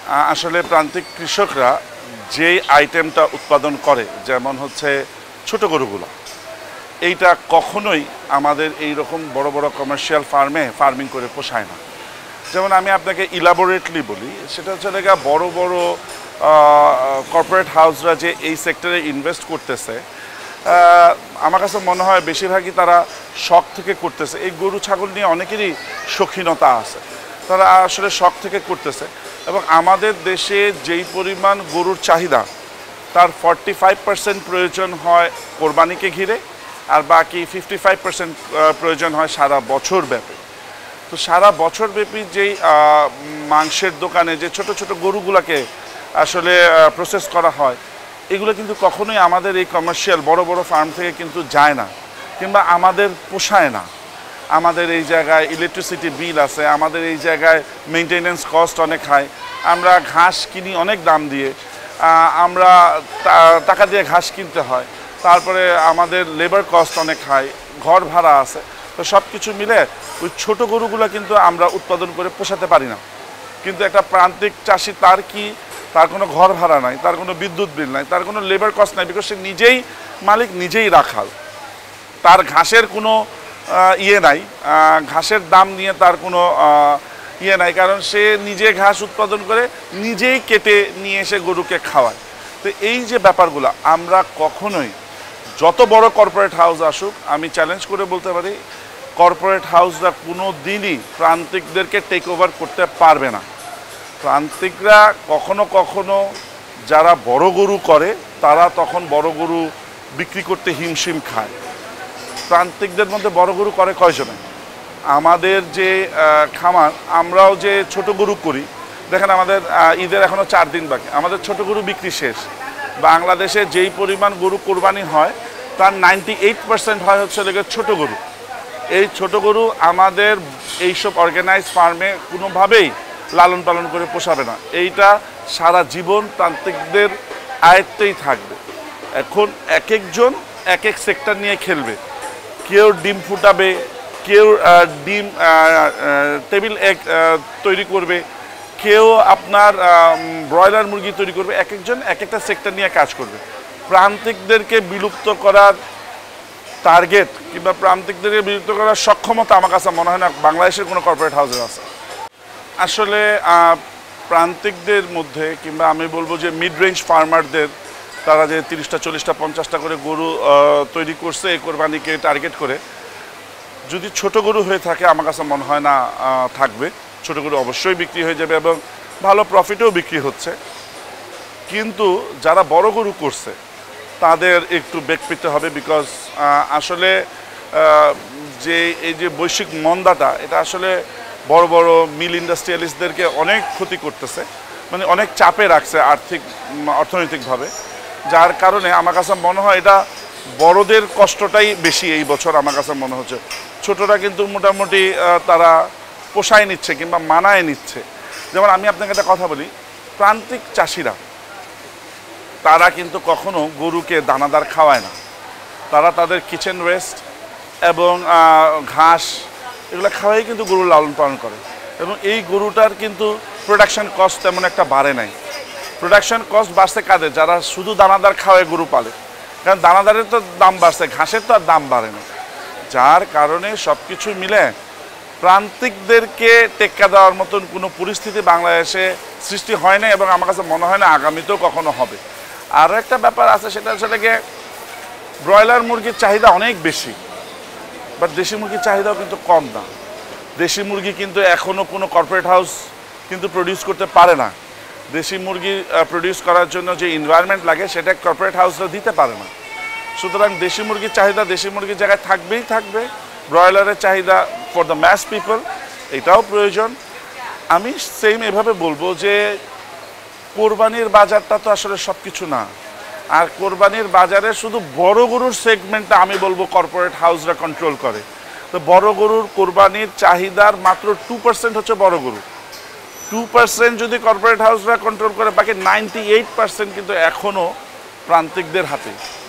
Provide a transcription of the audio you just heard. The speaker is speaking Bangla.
আসলে প্রান্তিক কৃষকরা যেই আইটেমটা উৎপাদন করে, যেমন হচ্ছে ছোট গরুগুলো, এইটা কখনোই আমাদের এই রকম বড় বড় কমার্শিয়াল ফার্মিং করে পোষায় না। যেমন আমি আপনাকে ইলাবোরেটলি বলি, সেটা হচ্ছে বড় বড় কর্পোরেট হাউসরা যে এই সেক্টরে ইনভেস্ট করতেছে, আমার কাছে মনে হয় বেশিরভাগই তারা শখ থেকে করতেছে। এই গরু ছাগল নিয়ে অনেকেরই শৌখিনতা আছে, তারা আসলে শখ থেকে করতেছে। এবং আমাদের দেশে যেই পরিমাণ গরুর চাহিদা, তার 45% প্রয়োজন হয় কোরবানিকে ঘিরে, আর বাকি 55% প্রয়োজন হয় সারা বছর ব্যাপী। তো সারা বছর ব্যাপী যেই মাংসের দোকানে যে ছোট ছোট গরুগুলোকে আসলে প্রসেস করা হয়, এগুলো কিন্তু কখনোই আমাদের এই কমার্শিয়াল বড় বড় ফার্ম থেকে কিন্তু যায় না, কিংবা আমাদের পোষায় না। আমাদের এই জায়গায় ইলেকট্রিসিটি বিল আছে, আমাদের এই জায়গায় মেনটেনেন্স কস্ট অনেক হাই। আমরা ঘাস কিনি অনেক দাম দিয়ে, আমরা টাকা দিয়ে ঘাস কিনতে হয়, তারপরে আমাদের লেবার কস্ট অনেক হাই, ঘর ভাড়া আছে। তো সব কিছু মিলে ওই ছোটো গরুগুলো কিন্তু আমরা উৎপাদন করে পোষাতে পারি না। কিন্তু একটা প্রান্তিক চাষি, তার কোনো ঘর ভাড়া নাই, তার কোনো বিদ্যুৎ বিল নাই, তার কোনো লেবার কস্ট নাই, বিকজ সে নিজেই মালিক, নিজেই রাখাল। তার ঘাসের কোনো ইয়ে নাই, ঘাসের দাম নিয়ে তার কোনো ইয়ে নাই, কারণ সে নিজে ঘাস উৎপাদন করে নিজেই কেটে নিয়ে এসে গরুকে খাওয়ায়। তো এই যে ব্যাপারগুলো আমরা কখনোই, যত বড় কর্পোরেট হাউস আসুক, আমি চ্যালেঞ্জ করে বলতে পারি কর্পোরেট হাউসরা কোনো দিনই প্রান্তিকদেরকে টেক ওভার করতে পারবে না। প্রান্তিকরা কখনো কখনো যারা বড় গরু করে, তারা তখন বড় গরু বিক্রি করতে হিমশিম খায়। প্রান্তিকদের মধ্যে বড় গরু করে কয়জনে? আমাদের যে খামার, আমরাও যে ছোট গরু করি, দেখেন আমাদের ঈদের এখনও 4 দিন বাকি, আমাদের ছোট গরু বিক্রি শেষ। বাংলাদেশে যেই পরিমাণ গরু কোরবানি হয়, তার 98% হয় হচ্ছে ছোট গরু। এই ছোট গরু আমাদের এইসব অর্গানাইজ ফার্মে কোনোভাবেই লালন পালন করে পোষাবে না। এইটা সারা জীবন প্রান্তিকদের আয়ত্তেই থাকবে। এখন এক একজন এক এক সেক্টর নিয়ে খেলবে। কেউ ডিম ফুটাবে, কেউ ডিম টেবিল এগ তৈরি করবে, কেউ আপনার ব্রয়লার মুরগি তৈরি করবে। এক একজন এক একটা সেক্টর নিয়ে কাজ করবে। প্রান্তিকদেরকে বিলুপ্ত করার টার্গেট কিংবা প্রান্তিকদেরকে বিলুপ্ত করার সক্ষমতা আমার কাছে মনে হয় না বাংলাদেশের কোনো কর্পোরেট হাউসের আছে। আসলে প্রান্তিকদের মধ্যে, কিংবা আমি বলবো যে মিড রেঞ্জ ফার্মারদের, তারা যে 30টা 40টা 50টা করে গরু তৈরি করছে এই কোরবানিকে টার্গেট করে, যদি ছোট গরু হয়ে থাকে আমার কাছে মনে হয় না থাকবে। ছোট গরু অবশ্যই বিক্রি হয়ে যাবে এবং ভালো প্রফিটেও বিক্রি হচ্ছে। কিন্তু যারা বড় গরু করছে তাদের একটু বেগ পেতে হবে, বিকজ আসলে যে এই যে বৈশ্বিক মন্দাটা, এটা আসলে বড় বড় মিল ইন্ডাস্ট্রিয়ালিস্টদেরকে অনেক ক্ষতি করতেছে, মানে অনেক চাপে রাখছে অর্থনৈতিকভাবে। যার কারণে আমার কাছে মনে হয় এটা বড়দের কষ্টটাই বেশি এই বছর আমার কাছে মনে হচ্ছে। ছোটরা কিন্তু মোটামুটি তারা পোষায় নিচ্ছে কিংবা মানায় নিচ্ছে। যেমন আমি আপনাকে একটা কথা বলি, প্রান্তিক চাষিরা তারা কিন্তু কখনো গরুকে দানাদার খাওয়ায় না। তারা তাদের কিচেন ওয়েস্ট এবং ঘাস এগুলো খাওয়াই কিন্তু গরু লালন পালন করে। এবং এই গরুটার কিন্তু প্রোডাকশন কস্ট তেমন একটা বাড়ে নাই। প্রোডাকশন কস্ট বাড়ছে কাদের? যারা শুধু দানাদার খাওয়ায় গরু পালে। কারণ দানাদারের তো দাম বাড়ছে, ঘাসের তো আর দাম বাড়ে না। যার কারণে সব কিছু মিলে প্রান্তিকদেরকে টেক্কা দেওয়ার মতন কোনো পরিস্থিতি বাংলাদেশে সৃষ্টি হয় না, এবং আমার কাছে মনে হয় না আগামীতেও কখনো হবে। আরও একটা ব্যাপার আছে, সেটা হচ্ছে গিয়ে ব্রয়লার মুরগির চাহিদা অনেক বেশি, বাট দেশি মুরগির চাহিদাও কিন্তু কম না। দেশি মুরগি কিন্তু এখনও কোনো কর্পোরেট হাউস কিন্তু প্রডিউস করতে পারে না। দেশি মুরগি প্রডিউস করার জন্য যে এনভায়রনমেন্ট লাগে, সেটা কর্পোরেট হাউসরা দিতে পারে না। সুতরাং দেশি মুরগির চাহিদা দেশি মুরগির জায়গায় থাকবেই থাকবে। ব্রয়লারের চাহিদা ফর দ্য ম্যাস পিপল, এটাও প্রয়োজন। আমি সেম এভাবে বলবো যে কোরবানির বাজারটা তো আসলে সব কিছু না। আর কোরবানির বাজারে শুধু বড় গরুর সেগমেন্টটা আমি বলবো কর্পোরেট হাউসরা কন্ট্রোল করে। তো বড় গরুর কোরবানির চাহিদার মাত্র 2% হচ্ছে বড় গরু। 2% যদি কর্পোরেট হাউসরা কন্ট্রোল করে, বাকি 98% কিন্তু এখনও প্রান্তিকদের হাতে।